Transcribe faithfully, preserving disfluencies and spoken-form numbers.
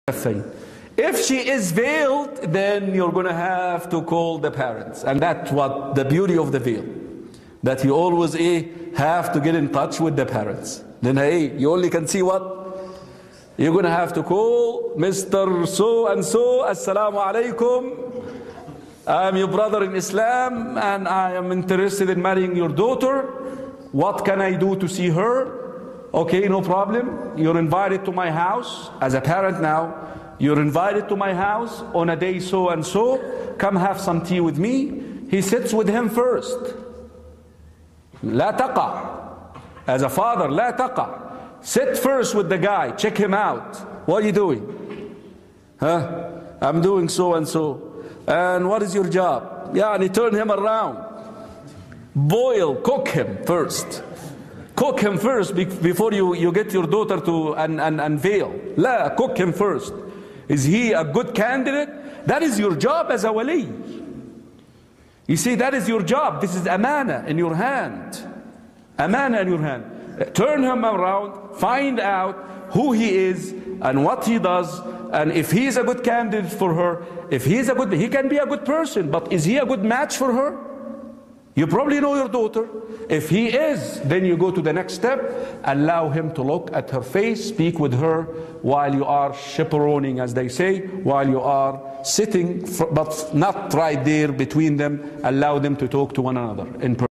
thing. If she is veiled, then you're going to have to call the parents. And that's what the beauty of the veil. That you always eh, have to get in touch with the parents. Then hey, you only can see what? You're going to have to call Mister So-and-so, Assalamu alaikum. I'm your brother in Islam and I am interested in marrying your daughter. What can I do to see her? Okay, no problem. You're invited to my house as a parent now. You're invited to my house on a day so and so. Come have some tea with me. He sits with him first. لا تقع. As a father, لا تقع. Sit first with the guy. Check him out. What are you doing? Huh? I'm doing so and so. And what is your job? Yeah, and he turn him around. Boil, cook him first. Cook him first before you, you get your daughter to un, un, unveil. La, cook him first. Is he a good candidate? That is your job as a wali. You see, that is your job. This is amana in your hand. Amana in your hand. Turn him around, find out who he is and what he does, and if he is a good candidate for her, if he is a good, he can be a good person, but is he a good match for her? You probably know your daughter. If he is, then you go to the next step. Allow him to look at her face, speak with her while you are chaperoning, as they say, while you are sitting, but not right there between them. Allow them to talk to one another in person.